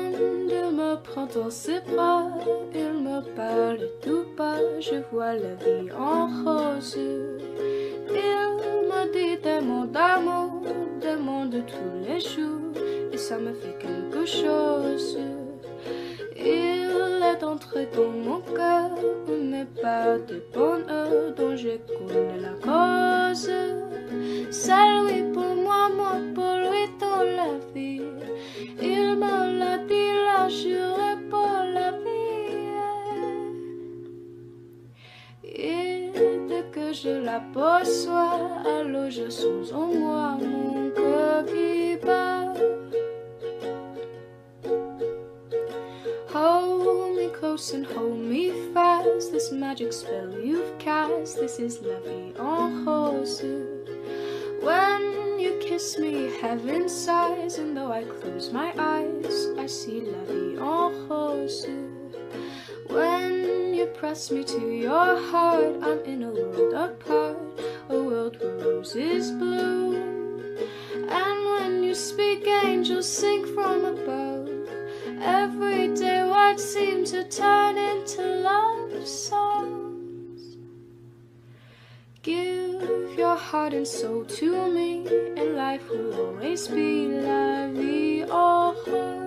monde me prend dans ses bras, il me parle tout bas, je vois la vie en rose. Il me dit des mots d'amour, des mots de tous les jours, et ça me fait quelque chose. Il est entré dans mon cœur, mais pas de bonheur dont je connais la cause. C'est lui pour moi, moi pour lui dans la vie. Il me l'a dit, l'a juré pour la vie. Et dès que je l'aperçois, alors je sens en moi mon cœur qui bat. Hold me close and hold me fast, this magic spell you've cast, this is la vie en rose. When you kiss me, heaven sighs, and though I close my eyes, I see la vie en rose. When you press me to your heart, I'm in a world apart, a world where roses bloom. And when you speak, angels sing from above. Every day words seem to turn into love songs. Give your heart and soul to me, and life will always be la vie en rose.